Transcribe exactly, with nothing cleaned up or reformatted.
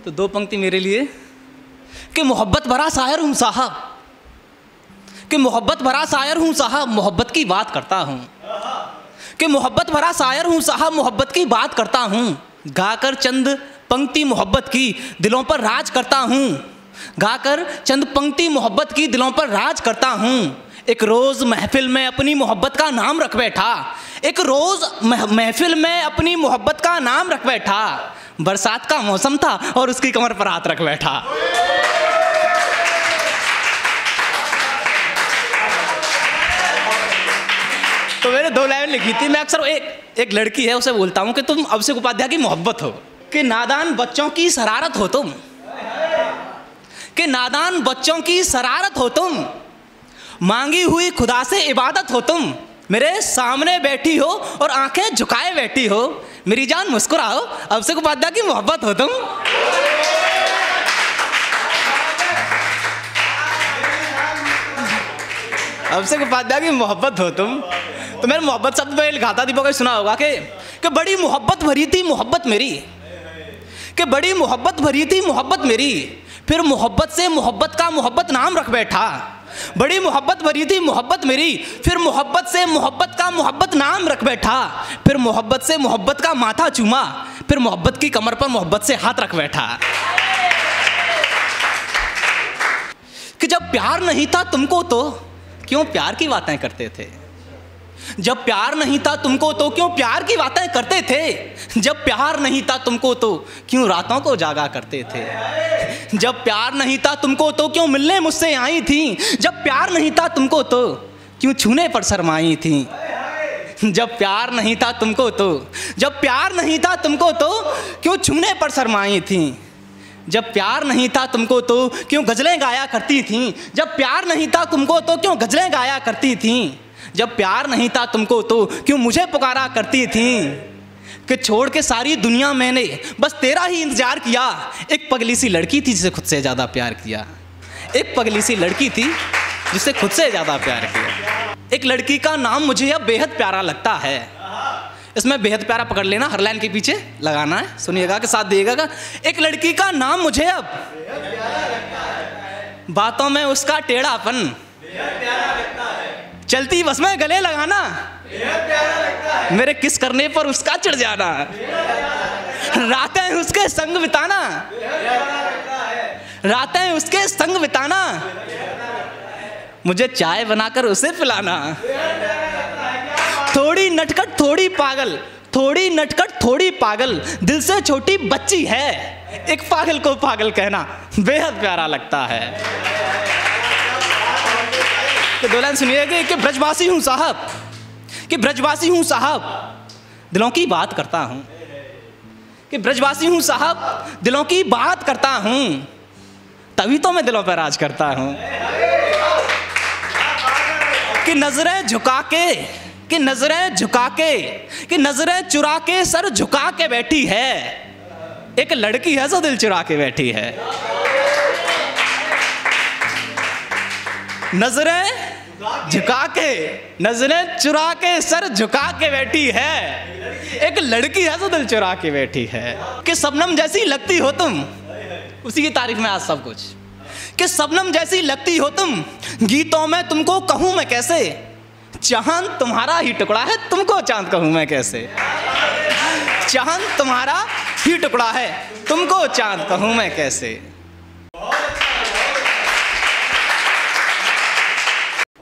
तो दो पंक्ति मेरे लिए कि मोहब्बत भरा शायर हूँ साहब, कि मोहब्बत भरा शायर हूँ साहब, मोहब्बत की बात करता हूँ, कि मोहब्बत भरा शायर हूँ साहब, मोहब्बत की बात करता हूँ। गाकर चंद पंक्ति मोहब्बत की दिलों पर राज करता हूँ, गाकर चंद पंक्ति मोहब्बत की दिलों पर राज करता हूँ। एक रोज़ महफिल में अपनी मोहब्बत का नाम रख बैठा, एक रोज़ महफिल में अपनी मोहब्बत का नाम रख बैठा। बरसात का मौसम था और उसकी कमर पर हाथ रख बैठा। तो मैंने दो लाइन लिखी थी। मैं अक्सर एक एक लड़की है उसे बोलता हूँ कि तुम अभिषेक उपाध्याय की मोहब्बत हो, कि नादान बच्चों की शरारत हो तुम, कि नादान बच्चों की शरारत हो तुम, मांगी हुई खुदा से इबादत हो तुम। मेरे सामने बैठी हो और आंखें झुकाए बैठी हो, मेरी जान मुस्कुराओ, अभिषेक उपाध्याय की मोहब्बत हो तुम। अभिषेक उपाध्याय की मोहब्बत हो तुम। तो मैंने मोहब्बत शब्द में लिखा था, दीपक सुना होगा कि कि बड़ी मोहब्बत भरी थी मोहब्बत मेरी, कि बड़ी मोहब्बत भरी थी मोहब्बत मेरी, फिर मोहब्बत से मोहब्बत का मोहब्बत नाम रख बैठा। बड़ी मोहब्बत भरी थी मोहब्बत मेरी, फिर मोहब्बत से मोहब्बत का मोहब्बत नाम रख बैठा। फिर मोहब्बत से मोहब्बत का माथा चूमा, फिर मोहब्बत की कमर पर मोहब्बत से हाथ रख बैठा। कि जब प्यार नहीं था तुमको तो क्यों प्यार की बातें करते थे, जब प्यार नहीं था तुमको तो क्यों प्यार की बातें करते थे, जब प्यार नहीं था तुमको तो क्यों रातों को जागा करते थे, जब प्यार नहीं था तुमको तो क्यों मिलने मुझसे आई थी, जब प्यार नहीं था तुमको तो क्यों छूने पर शर्माई थी, जब प्यार नहीं था तुमको तो जब प्यार नहीं था तुमको तो क्यों छूने पर शर्माई थी, जब प्यार नहीं था तुमको तो क्यों गज़लें गाया करती थी, जब प्यार नहीं था तुमको तो क्यों गज़लें गाया करती थी, जब प्यार नहीं था तुमको तो क्यों मुझे पुकारा करती थी। कि छोड़ के सारी दुनिया मैंने बस तेरा ही इंतजार किया। एक पगली सी लड़की थी जिसे खुद से ज़्यादा प्यार किया, एक पगली सी लड़की थी जिसे खुद से ज़्यादा प्यार किया। एक लड़की का नाम मुझे अब बेहद प्यारा लगता है। इसमें बेहद प्यारा पकड़ लेना, हर लाइन के पीछे लगाना है, सुनिएगा के साथ दिएगा। एक लड़की का नाम मुझे अब बातों में उसका टेढ़ापन, चलती बस में गले लगाना, मेरे किस करने पर उसका चिढ़ जाना, रातें उसके संग बिताना, रातें उसके संग बिताना, मुझे चाय बनाकर उसे पिलाना। थोड़ी नटखट थोड़ी पागल, थोड़ी नटखट थोड़ी पागल, दिल से छोटी बच्ची है, एक पागल को पागल कहना बेहद प्यारा लगता है। तो दो लाइन सुनिए कि, कि ब्रजवासी हूँ साहब, कि ब्रजवासी हूँ साहब, दिलों की बात करता हूँ, कि ब्रजवासी हूँ साहब, दिलों की बात करता हूँ, तभी तो मैं दिलों पर राज करता हूँ। कि नजरें झुका के, कि नजरें झुका के, कि नजरें चुरा के सर झुका के बैठी है, एक लड़की है जो दिल चुरा के बैठी है। नजरें झुका के, नजरें चुरा के सर झुका के बैठी है, एक लड़की है जो दिल चुरा के बैठी है। कि शबनम जैसी लगती हो तुम, उसी की तारीफ में आज सब कुछ, कि शबनम जैसी लगती हो तुम, गीतों में तुमको कहूँ मैं कैसे, चांद तुम्हारा ही टुकड़ा है तुमको चांद कहूँ मैं कैसे, चांद तुम्हारा ही टुकड़ा है तुमको चांद कहूँ मैं कैसे।